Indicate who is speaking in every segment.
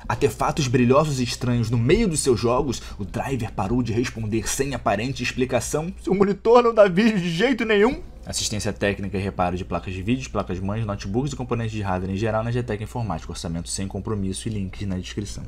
Speaker 1: artefatos brilhosos e estranhos no meio dos seus jogos, o driver parou de responder sem aparente explicação. Seu monitor não dá vídeo de jeito nenhum. Assistência técnica e reparo de placas de vídeo, placas mães, notebooks e componentes de hardware em geral na GTEC Informática. Orçamento sem compromisso e links na descrição.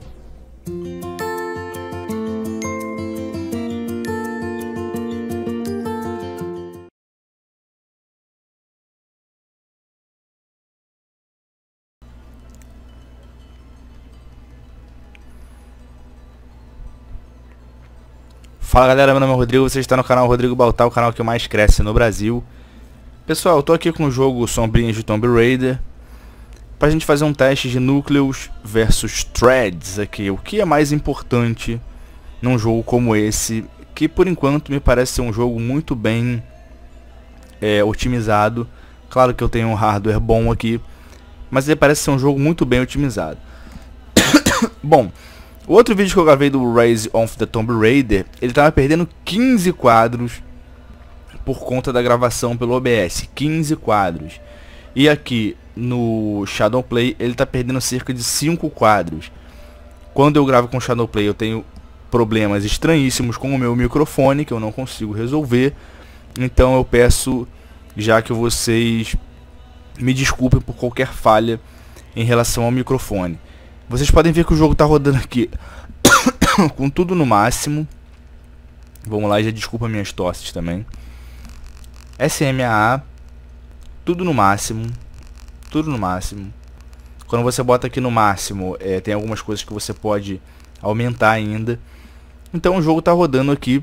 Speaker 2: Fala galera, meu nome é Rodrigo, você está no canal Rodrigo Baltar, o canal que mais cresce no Brasil. Pessoal, eu tô aqui com o jogo Sombrinhas de Tomb Raider pra gente fazer um teste de núcleos versus threads aqui. O que é mais importante num jogo como esse, que por enquanto me parece ser um jogo muito bem otimizado. Claro que eu tenho um hardware bom aqui, mas ele parece ser um jogo muito bem otimizado. Bom, o outro vídeo que eu gravei do Rise of the Tomb Raider, ele tava perdendo 15 quadros por conta da gravação pelo OBS, 15 quadros. E aqui no Shadowplay ele tá perdendo cerca de 5 quadros. Quando eu gravo com Shadowplay eu tenho problemas estranhíssimos com o meu microfone que eu não consigo resolver. Então eu peço já que vocês me desculpem por qualquer falha em relação ao microfone. Vocês podem ver que o jogo tá rodando aqui com tudo no máximo. Vamos lá, já desculpa minhas tosses também. SMAA, tudo no máximo. Tudo no máximo. Quando você bota aqui no máximo, tem algumas coisas que você pode aumentar ainda. Então o jogo tá rodando aqui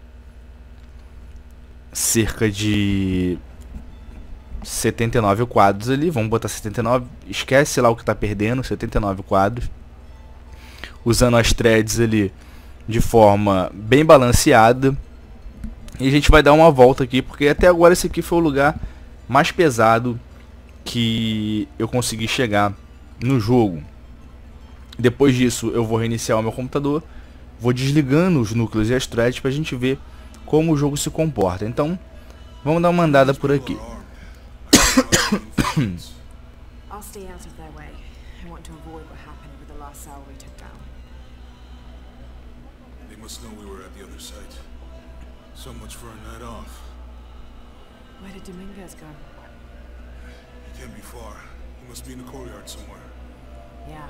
Speaker 2: cerca de 79 quadros ali, vamos botar 79, esquece lá o que tá perdendo, 79 quadros, usando as threads ali de forma bem balanceada. E a gente vai dar uma volta aqui, porque até agora esse aqui foi o lugar mais pesado que eu consegui chegar no jogo. Depois disso eu vou reiniciar o meu computador, vou desligando os núcleos e as threads pra gente ver como o jogo se comporta. Então vamos dar uma andada por aqui.
Speaker 3: I'll stay out of their way. I want to avoid what happened with the last cell we took down.
Speaker 4: They must know we were at the other site. So much for a night off.
Speaker 3: Where did Dominguez go?
Speaker 4: He can't be far. He must be in the courtyard somewhere.
Speaker 3: Yeah.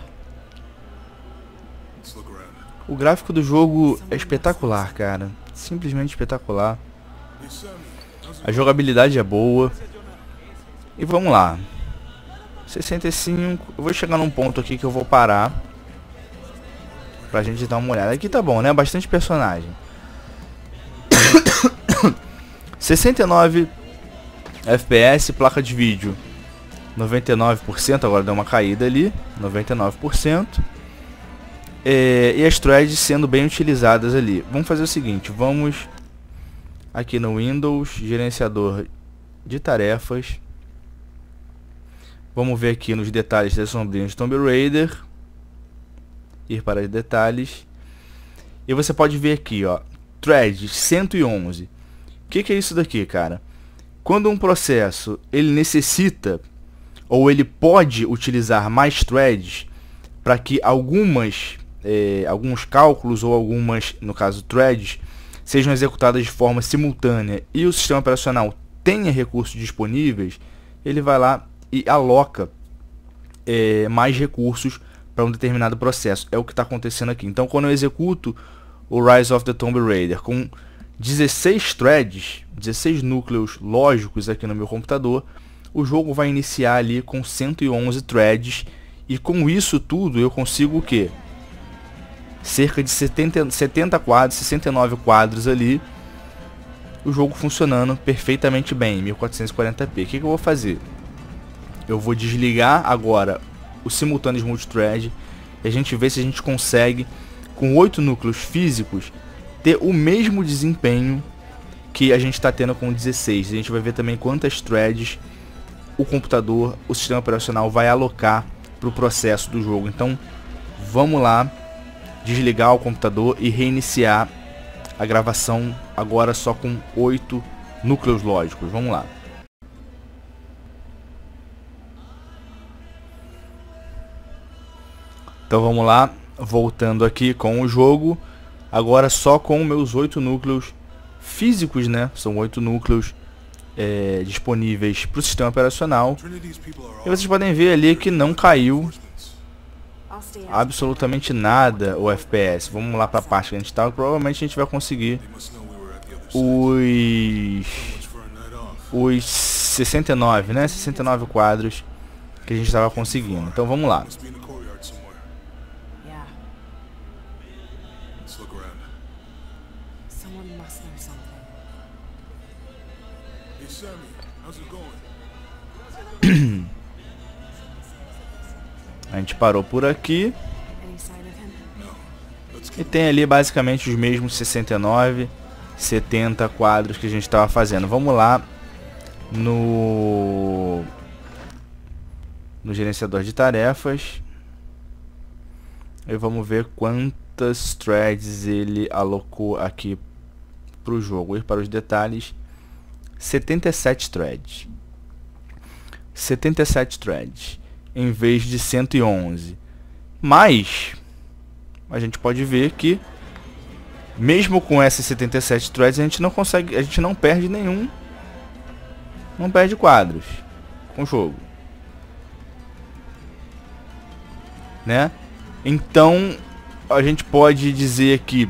Speaker 4: Let's look around.
Speaker 2: O gráfico do jogo é espetacular, cara. Simplesmente espetacular.
Speaker 4: Hey Sammy, how's it
Speaker 2: A jogabilidade é boa. E vamos lá. 65. Eu vou chegar num ponto aqui que eu vou parar pra gente dar uma olhada. Aqui tá bom, né? Bastante personagem. 69 FPS, placa de vídeo 99%, agora deu uma caída ali, 99%. E as threads sendo bem utilizadas ali. Vamos fazer o seguinte, vamos aqui no Windows, gerenciador de tarefas. Vamos ver aqui nos detalhes da Sombrinha de Tomb Raider. Ir para os detalhes. E você pode ver aqui, ó, thread 111. O que é isso daqui, cara? Quando um processo ele necessita ou ele pode utilizar mais threads para que alguns cálculos ou algumas, no caso threads, sejam executadas de forma simultânea e o sistema operacional tenha recursos disponíveis, ele vai lá e aloca mais recursos para um determinado processo. É o que está acontecendo aqui. Então quando eu executo o Rise of the Tomb Raider com 16 threads, 16 núcleos lógicos aqui no meu computador, o jogo vai iniciar ali com 111 threads, e com isso tudo eu consigo o quê? Cerca de 70 quadros, 69 quadros ali, o jogo funcionando perfeitamente bem, em 1440p. O que eu vou fazer? Eu vou desligar agora o simultâneos multithread e a gente vê se a gente consegue, com 8 núcleos físicos, ter o mesmo desempenho que a gente está tendo com 16. A gente vai ver também quantas threads o computador, o sistema operacional vai alocar para o processo do jogo. Então vamos lá, desligar o computador e reiniciar a gravação agora só com 8 núcleos lógicos. Vamos lá. Então vamos lá, voltando aqui com o jogo, agora só com meus 8 núcleos físicos, né? São 8 núcleos disponíveis para o sistema operacional. E vocês podem ver ali que não caiu absolutamente nada o FPS. Vamos lá para a parte que a gente estava. Provavelmente a gente vai conseguir os 69, né? 69 quadros que a gente estava conseguindo. Então vamos lá. A gente parou por aqui. E tem ali basicamente os mesmos 69, 70 quadros que a gente estava fazendo. Vamos lá no gerenciador de tarefas. E vamos ver quantas threads ele alocou aqui para o jogo. Ir para os detalhes. 77 threads. 77 threads em vez de 111. Mas a gente pode ver que mesmo com essas 77 threads a gente não perde nenhum, não perde quadros com o jogo, né? Então a gente pode dizer aqui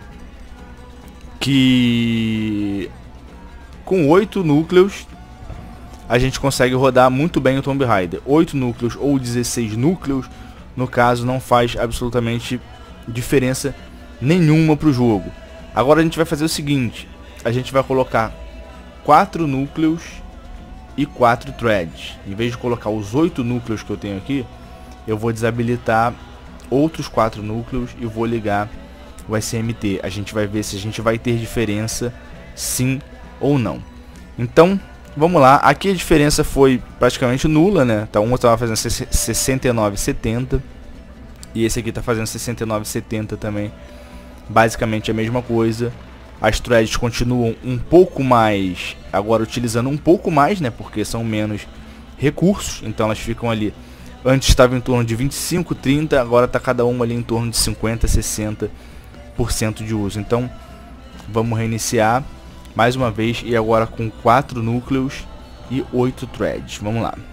Speaker 2: que com 8 núcleos a gente consegue rodar muito bem o Tomb Raider. 8 núcleos ou 16 núcleos, no caso, não faz absolutamente diferença nenhuma para o jogo. Agora a gente vai fazer o seguinte, a gente vai colocar 4 núcleos e 4 threads. Em vez de colocar os 8 núcleos que eu tenho aqui, eu vou desabilitar outros 4 núcleos e vou ligar o SMT. A gente vai ver se a gente vai ter diferença, sim ou não. Então vamos lá, aqui a diferença foi praticamente nula, né? Então um estava fazendo 69,70 e esse aqui está fazendo 69,70 também. Basicamente a mesma coisa. As threads continuam um pouco mais, agora utilizando um pouco mais, né? Porque são menos recursos, então elas ficam ali. Antes estava em torno de 25, 30, agora está cada uma ali em torno de 50, 60% de uso. Então vamos reiniciar mais uma vez e agora com 4 núcleos e 8 threads. Vamos lá.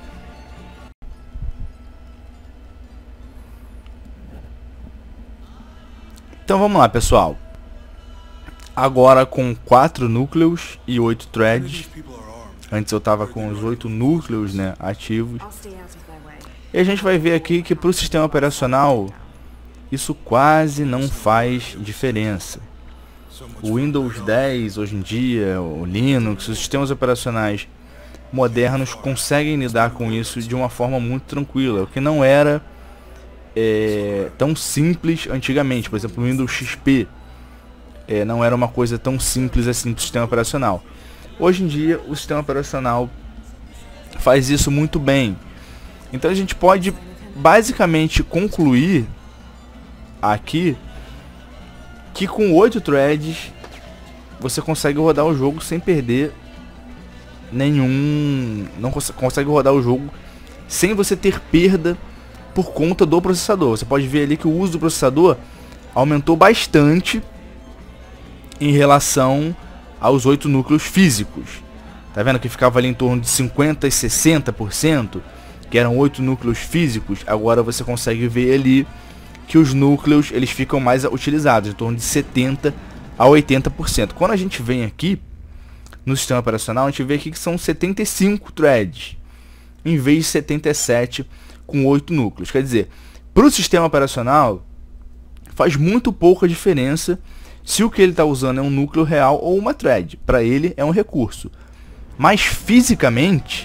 Speaker 2: Então vamos lá, pessoal. Agora com 4 núcleos e 8 threads. Antes eu estava com os 8 núcleos, né, ativos. E a gente vai ver aqui que para o sistema operacional isso quase não faz diferença. O Windows 10 hoje em dia, o Linux, os sistemas operacionais modernos conseguem lidar com isso de uma forma muito tranquila, o que não era tão simples antigamente. Por exemplo, o Windows XP não era uma coisa tão simples assim do sistema operacional. Hoje em dia o sistema operacional faz isso muito bem. Então a gente pode basicamente concluir aqui que com 8 threads você consegue rodar o jogo sem perder nenhum... Não consegue rodar o jogo sem você ter perda por conta do processador. Você pode ver ali que o uso do processador aumentou bastante em relação aos 8 núcleos físicos. Tá vendo que ficava ali em torno de 50% e 60%, que eram 8 núcleos físicos. Agora você consegue ver ali que os núcleos eles ficam mais utilizados, em torno de 70% a 80%. Quando a gente vem aqui no sistema operacional, a gente vê aqui que são 75 threads, em vez de 77 com 8 núcleos. Quer dizer, para o sistema operacional faz muito pouca diferença se o que ele está usando é um núcleo real ou uma thread. Para ele é um recurso. Mas fisicamente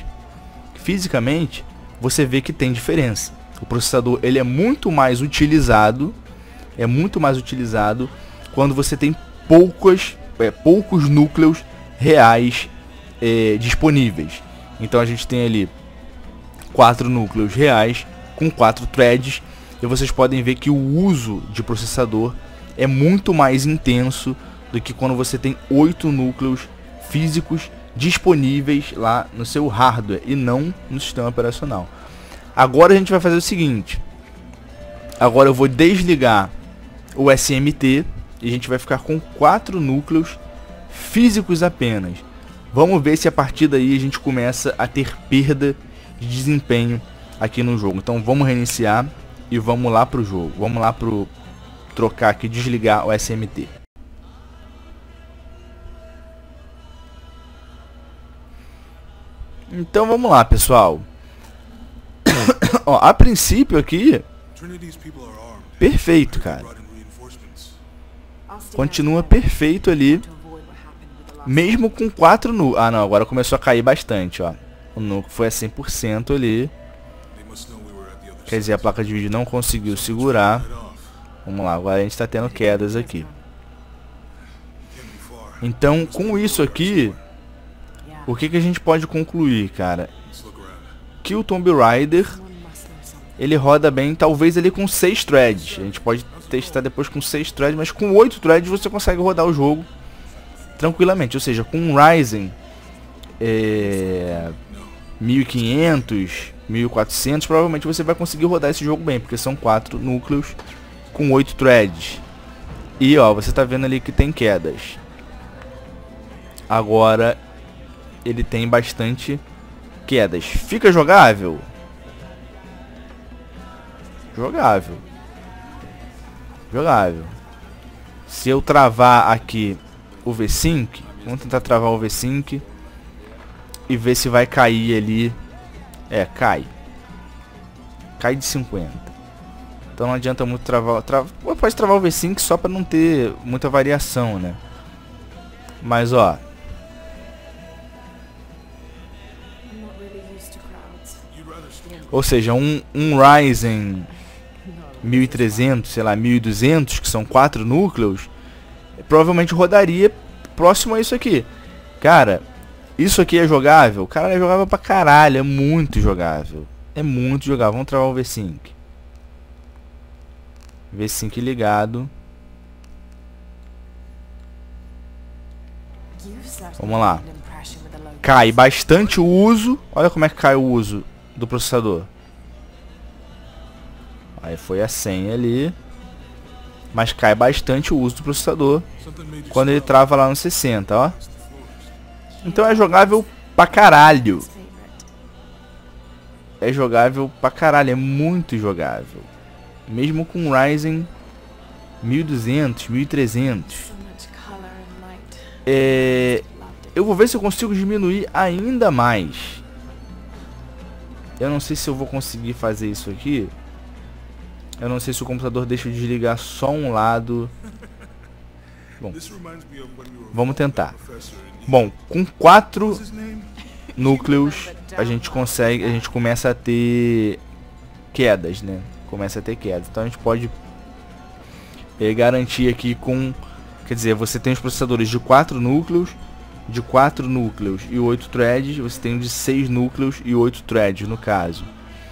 Speaker 2: você vê que tem diferença. O processador ele é muito mais utilizado, quando você tem poucos núcleos reais disponíveis. Então a gente tem ali 4 núcleos reais com 4 threads, e vocês podem ver que o uso de processador é muito mais intenso do que quando você tem 8 núcleos físicos disponíveis lá no seu hardware e não no sistema operacional. Agora a gente vai fazer o seguinte, Agora eu vou desligar o SMT e a gente vai ficar com 4 núcleos físicos apenas. Vamos ver se a partir daí a gente começa a ter perda de desempenho aqui no jogo. Então vamos reiniciar e vamos lá pro jogo. Vamos lá pro trocar aqui, desligar o SMT. Então vamos lá, pessoal. Ó, a princípio aqui, perfeito, cara. Continua perfeito ali, mesmo com 4 núcleos. Ah, não, agora começou a cair bastante, ó. O núcleo foi a 100% ali. Quer dizer, a placa de vídeo não conseguiu segurar. Vamos lá, agora a gente está tendo quedas aqui. Então, com isso aqui, o que a gente pode concluir, cara? Que o Tomb Raider, ele roda bem, talvez ele com 6 threads. A gente pode testar depois com 6 threads, mas com 8 threads você consegue rodar o jogo tranquilamente. Ou seja, com um Ryzen 1500, 1400, provavelmente você vai conseguir rodar esse jogo bem, porque são 4 núcleos com 8 threads. E ó, você tá vendo ali que tem quedas. Agora ele tem bastante quedas. Fica jogável? Jogável. Jogável. Se eu travar aqui o V-Sync, vamos tentar travar o V-Sync e ver se vai cair ali. É, cai. Cai de 50. Então não adianta muito travar. Pode travar o V-Sync só para não ter muita variação, né? Mas ó, ou seja, um Ryzen 1300, sei lá, 1200, que são 4 núcleos, provavelmente rodaria próximo a isso aqui. Cara, isso aqui é jogável? Cara, é jogável pra caralho, é muito jogável. É muito jogável. Vamos travar o V-Sync. V-Sync ligado. Vamos lá. Cai bastante o uso. Olha como é que cai o uso do processador. Aí foi a 100 ali. Mas cai bastante o uso do processador quando ele trava lá no 60, ó. Então é jogável pra caralho. É jogável pra caralho, é muito jogável. Mesmo com Ryzen 1200, 1300. Eu vou ver se eu consigo diminuir ainda mais. Eu não sei se eu vou conseguir fazer isso aqui. Eu não sei se o computador deixa eu desligar só um lado. Bom, vamos tentar. Bom, com 4 núcleos a gente começa a ter quedas, né? Começa a ter quedas. Então a gente pode garantir aqui com... Quer dizer, você tem os processadores de 4 núcleos, e 8 threads. Você tem de 6 núcleos e 8 threads, no caso.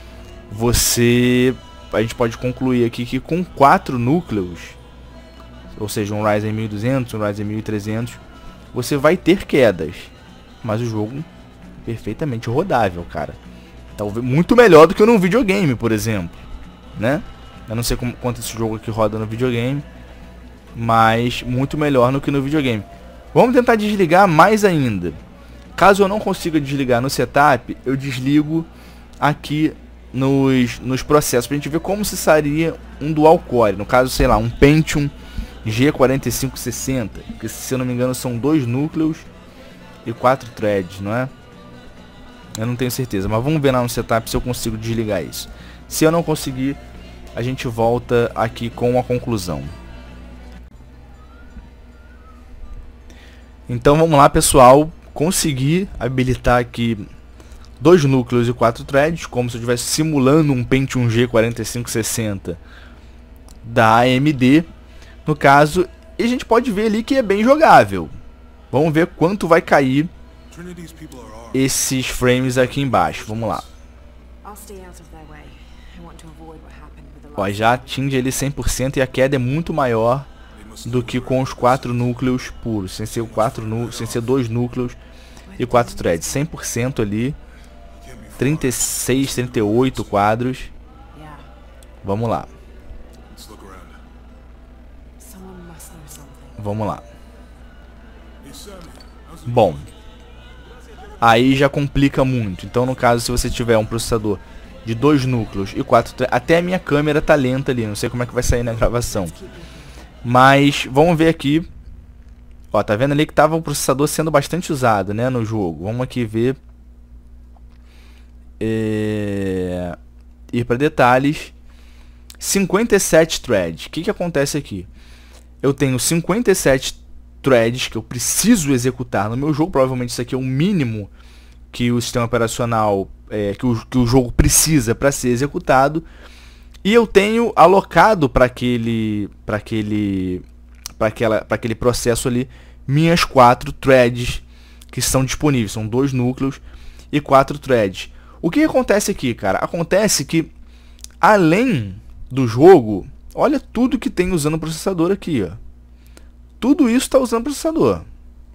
Speaker 2: A gente pode concluir aqui que com 4 núcleos, ou seja, um Ryzen 1200, um Ryzen 1300, você vai ter quedas. Mas o jogo perfeitamente rodável, cara. Talvez muito melhor do que num videogame, por exemplo, né? Eu não sei quanto esse jogo aqui roda no videogame, mas muito melhor do que no videogame. Vamos tentar desligar mais ainda. Caso eu não consiga desligar no setup, eu desligo aqui nos processos, pra gente ver como se sairia um dual core. No caso, sei lá, um Pentium G4560, que se eu não me engano são 2 núcleos e 4 threads, não é? Eu não tenho certeza, mas vamos ver lá no setup se eu consigo desligar isso. Se eu não conseguir, a gente volta aqui com a conclusão. Então vamos lá, pessoal. Consegui habilitar aqui 2 núcleos e 4 threads, como se eu estivesse simulando um Pentium G4560 da AMD, no caso, e a gente pode ver ali que é bem jogável. Vamos ver quanto vai cair esses frames aqui embaixo. Vamos lá. Ó, já atinge ele 100% e a queda é muito maior do que com os 4 núcleos puros, sem ser 2 núcleos e 4 threads. 100% ali, 36, 38 quadros. Vamos lá. Vamos lá. Bom, aí já complica muito. Então, no caso, se você tiver um processador de 2 núcleos e 4... Até a minha câmera tá lenta ali, não sei como é que vai sair na gravação. Mas, vamos ver aqui. Ó, tá vendo ali que tava o processador sendo bastante usado, né, no jogo. Vamos aqui ver. Ir para detalhes. 57 threads. O que acontece aqui? Eu tenho 57 threads que eu preciso executar no meu jogo. Provavelmente isso aqui é o mínimo que o sistema operacional, que o jogo precisa para ser executado. E eu tenho alocado para aquele processo ali minhas 4 threads que estão disponíveis. São 2 núcleos e 4 threads. O que acontece aqui, cara? Acontece que, além do jogo, olha tudo que tem usando o processador aqui, ó. Tudo isso está usando o processador.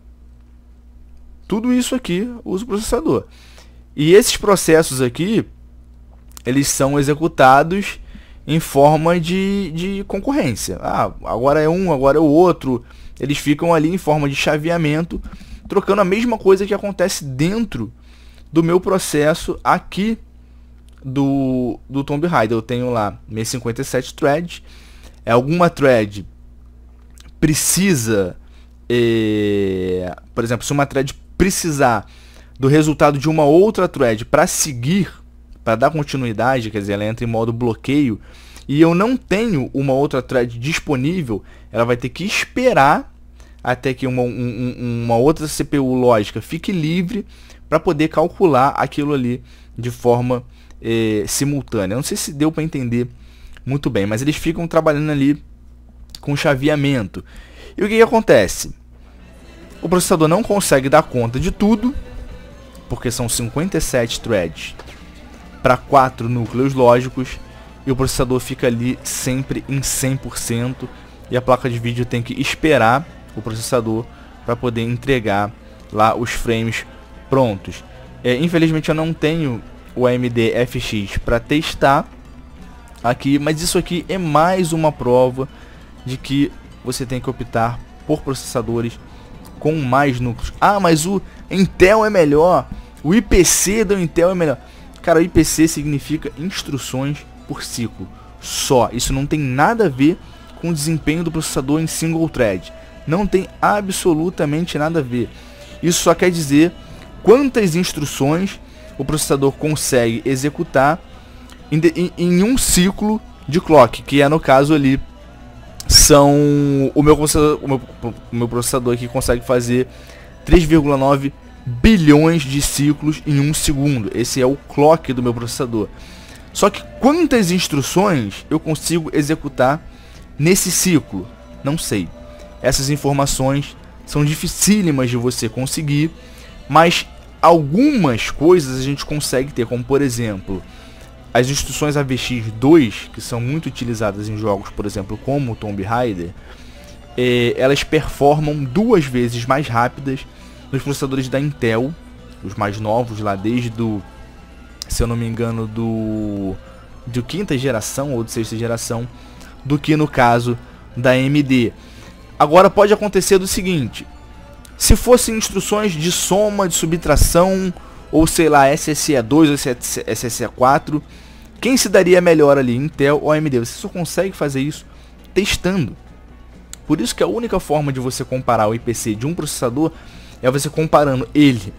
Speaker 2: Tudo isso aqui usa o processador. E esses processos aqui, eles são executados em forma de concorrência. Ah, agora é um, agora é o outro. Eles ficam ali em forma de chaveamento, trocando a mesma coisa que acontece dentro do meu processo aqui do Tomb Raider. Eu tenho lá meus 57 threads. Alguma thread precisa, por exemplo, se uma thread precisar do resultado de uma outra thread para seguir, para dar continuidade, quer dizer, ela entra em modo bloqueio, e eu não tenho uma outra thread disponível, ela vai ter que esperar até que uma outra CPU lógica fique livre para poder calcular aquilo ali de forma simultânea. Eu não sei se deu para entender muito bem, mas eles ficam trabalhando ali com chaveamento. E o que acontece? O processador não consegue dar conta de tudo, porque são 57 threads para 4 núcleos lógicos, e o processador fica ali sempre em 100%, e a placa de vídeo tem que esperar o processador para poder entregar lá os frames prontos. Infelizmente eu não tenho o AMD FX para testar aqui, mas isso aqui é mais uma prova de que você tem que optar por processadores com mais núcleos. Ah, mas o Intel é melhor, o IPC do Intel é melhor. Cara, o IPC significa instruções por ciclo só. Isso não tem nada a ver com o desempenho do processador em single thread. Não tem absolutamente nada a ver. Isso só quer dizer quantas instruções o processador consegue executar em um ciclo de clock, que é no caso ali são o meu processador aqui consegue fazer 3,9 bilhões de ciclos em um segundo. Esse é o clock do meu processador. Só que quantas instruções eu consigo executar nesse ciclo? Não sei. Essas informações são dificílimas de você conseguir, mas algumas coisas a gente consegue ter, como por exemplo, as instruções AVX2, que são muito utilizadas em jogos, por exemplo, como Tomb Raider, elas performam 2 vezes mais rápidas nos processadores da Intel, os mais novos lá, desde se eu não me engano, do 5ª geração ou de 6ª geração, do que no caso da AMD. Agora pode acontecer do seguinte: se fossem instruções de soma, de subtração, ou sei lá, SSE2 ou SSE4, quem se daria melhor ali, Intel ou AMD? Você só consegue fazer isso testando. Por isso que a única forma de você comparar o IPC de um processador é você comparando ele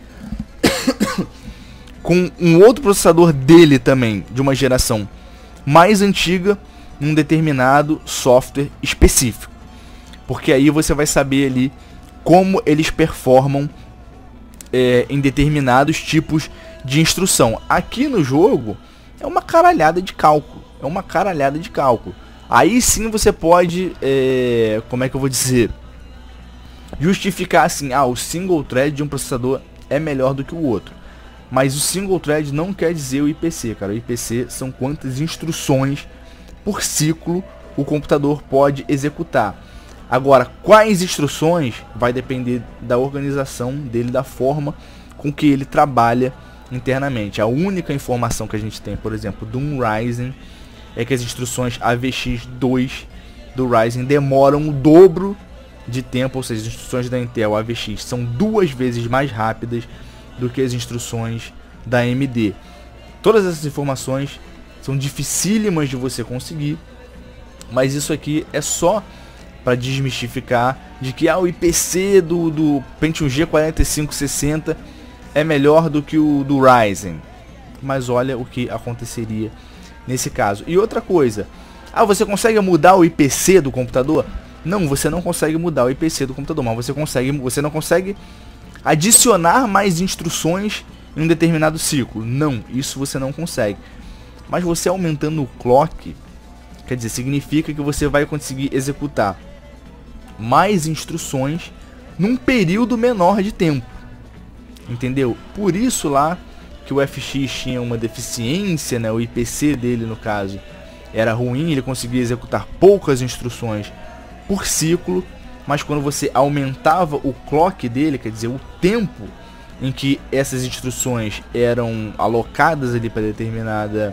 Speaker 2: com um outro processador dele também, de uma geração mais antiga, num determinado software específico. Porque aí você vai saber ali como eles performam em determinados tipos de instrução. Aqui no jogo é uma caralhada de cálculo. É uma caralhada de cálculo. Aí sim você pode, como é que eu vou dizer, justificar assim, o single thread de um processador é melhor do que o outro. Mas o single thread não quer dizer o IPC, cara. O IPC são quantas instruções por ciclo o computador pode executar. Agora, quais instruções vai depender da organização dele, da forma com que ele trabalha internamente. A única informação que a gente tem, por exemplo, do Ryzen, é que as instruções AVX2 do Ryzen demoram o dobro de tempo, ou seja, as instruções da Intel AVX são 2 vezes mais rápidas do que as instruções da AMD. Todas essas informações são dificílimas de você conseguir, mas isso aqui é só para desmistificar de que o IPC do Pentium G 4560 é melhor do que o do Ryzen. Mas olha o que aconteceria nesse caso. E outra coisa, você consegue mudar o IPC do computador? Não, você não consegue mudar o IPC do computador, mas você não consegue adicionar mais instruções em um determinado ciclo. Não, isso você não consegue. Mas você aumentando o clock, quer dizer, significa que você vai conseguir executar mais instruções num período menor de tempo. Entendeu? Por isso lá que o FX tinha uma deficiência, né? O IPC dele, no caso, era ruim, ele conseguia executar poucas instruções por ciclo, mas quando você aumentava o clock dele, quer dizer, o tempo em que essas instruções eram alocadas ali para determinada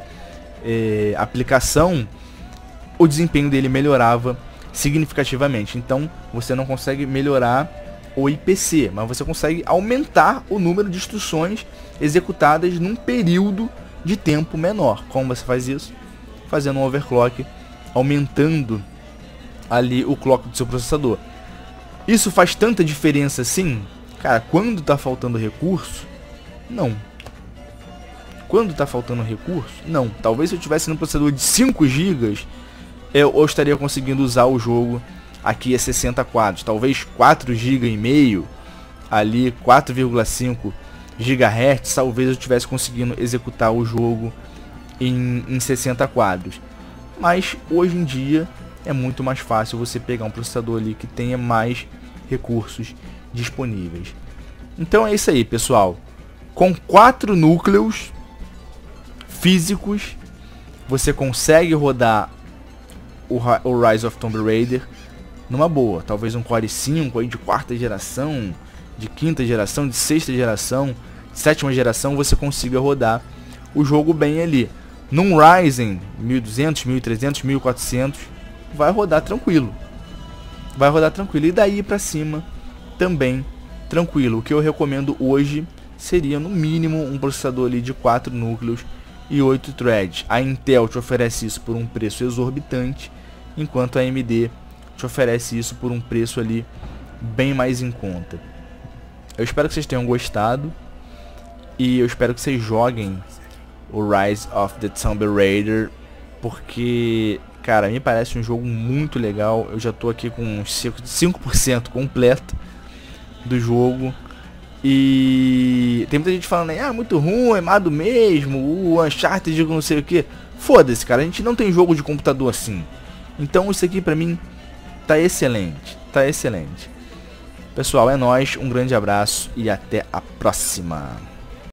Speaker 2: aplicação, o desempenho dele melhorava significativamente. Então você não consegue melhorar o IPC, mas você consegue aumentar o número de instruções executadas num período de tempo menor. Como você faz isso? Fazendo um overclock, aumentando ali o clock do seu processador. Isso faz tanta diferença assim? Cara, quando tá faltando recurso, não. Quando tá faltando recurso, não. Talvez se eu tivesse no processador de 5 GB, eu estaria conseguindo usar o jogo aqui a 60 quadros. Talvez 4,5 GB, ali 4,5 GHz, talvez eu estivesse conseguindo executar o jogo em 60 quadros. Mas hoje em dia é muito mais fácil você pegar um processador ali que tenha mais recursos disponíveis. Então é isso aí, pessoal. Com 4 núcleos físicos, você consegue rodar o Rise of Tomb Raider numa boa. Talvez um Core i5 aí de 4ª geração, de 5ª geração, de 6ª geração, 7ª geração, você consiga rodar o jogo bem ali. Num Ryzen 1200, 1300, 1400, vai rodar tranquilo. Vai rodar tranquilo. E daí pra cima também tranquilo. O que eu recomendo hoje seria no mínimo um processador ali de 4 núcleos e 8 threads. A Intel te oferece isso por um preço exorbitante, enquanto a AMD te oferece isso por um preço ali bem mais em conta. Eu espero que vocês tenham gostado e eu espero que vocês joguem o Rise of the Tomb Raider, porque, cara, me parece um jogo muito legal. Eu já tô aqui com uns 5% completo do jogo. E tem muita gente falando aí, muito ruim, é amado mesmo, o Uncharted, não sei o que. Foda-se, cara, a gente não tem jogo de computador assim. Então isso aqui pra mim tá excelente, tá excelente. Pessoal, é nóis, um grande abraço e até a próxima.